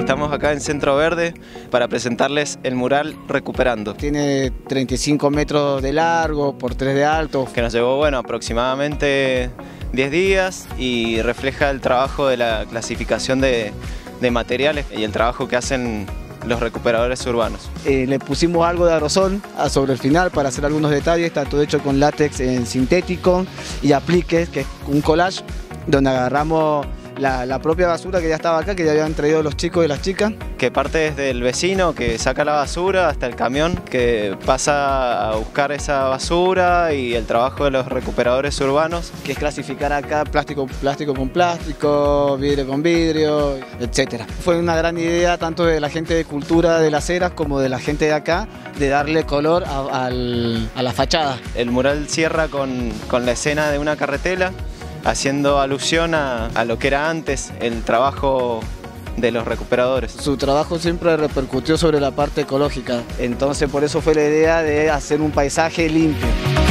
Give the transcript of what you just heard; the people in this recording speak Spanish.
Estamos acá en Centro Verde para presentarles el mural Recuperando. Tiene 35 metros de largo por 3 de alto. Que nos llevó, bueno, aproximadamente 10 días y refleja el trabajo de la clasificación de materiales y el trabajo que hacen los recuperadores urbanos. Le pusimos algo de aerosol sobre el final para hacer algunos detalles. Está todo hecho con látex en sintético y apliques, que es un collage donde agarramos la propia basura que ya estaba acá, que ya habían traído los chicos y las chicas. Que parte desde el vecino que saca la basura hasta el camión que pasa a buscar esa basura y el trabajo de los recuperadores urbanos. Que es clasificar acá plástico con plástico, vidrio con vidrio, etc. Fue una gran idea tanto de la gente de cultura de Las Heras como de la gente de acá de darle color a la fachada. El mural cierra con la escena de una carretela, haciendo alusión a lo que era antes el trabajo de los recuperadores. Su trabajo siempre repercutió sobre la parte ecológica, entonces por eso fue la idea de hacer un paisaje limpio.